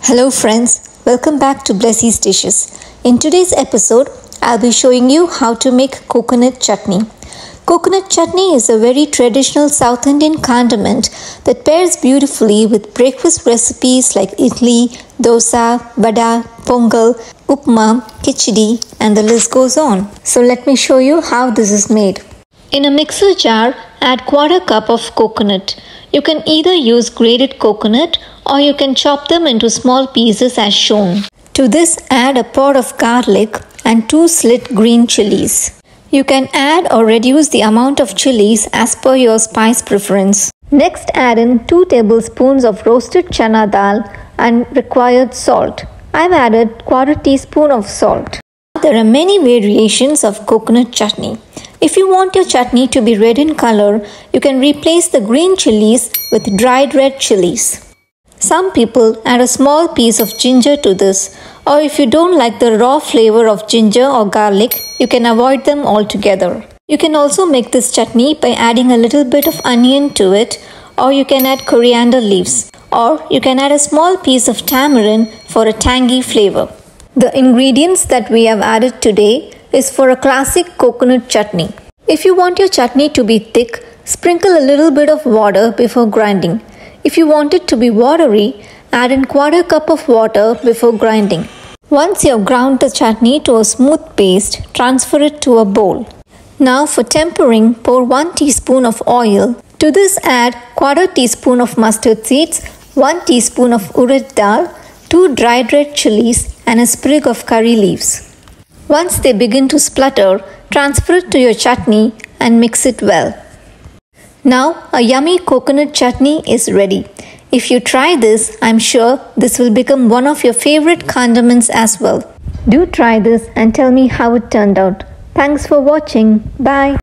Hello friends, welcome back to Blessie's Dishes. In today's episode, I'll be showing you how to make coconut chutney. Coconut chutney is a very traditional South Indian condiment that pairs beautifully with breakfast recipes like idli, dosa, vada, pongal, upma, khichdi, and the list goes on. So let me show you how this is made. In a mixer jar, add quarter cup of coconut. You can either use grated coconut or you can chop them into small pieces as shown. To this, add a pod of garlic and 2 slit green chilies. You can add or reduce the amount of chilies as per your spice preference. Next, add in 2 tablespoons of roasted chana dal and required salt. I've added quarter teaspoon of salt. There are many variations of coconut chutney. If you want your chutney to be red in color, you can replace the green chilies with dried red chilies. Some people add a small piece of ginger to this, or if you don't like the raw flavor of ginger or garlic, you can avoid them altogether. You can also make this chutney by adding a little bit of onion to it, or you can add coriander leaves, or you can add a small piece of tamarind for a tangy flavor. The ingredients that we have added today is for a classic coconut chutney. If you want your chutney to be thick, sprinkle a little bit of water before grinding. If you want it to be watery, add in quarter cup of water before grinding. Once you have ground the chutney to a smooth paste, transfer it to a bowl. Now for tempering, pour 1 teaspoon of oil. To this add quarter teaspoon of mustard seeds, 1 teaspoon of urad dal, 2 dried red chilies and a sprig of curry leaves. Once they begin to splutter, transfer it to your chutney and mix it well. Now a yummy coconut chutney is ready. If you try this, I'm sure this will become one of your favorite condiments as well. Do try this and tell me how it turned out. Thanks for watching. Bye.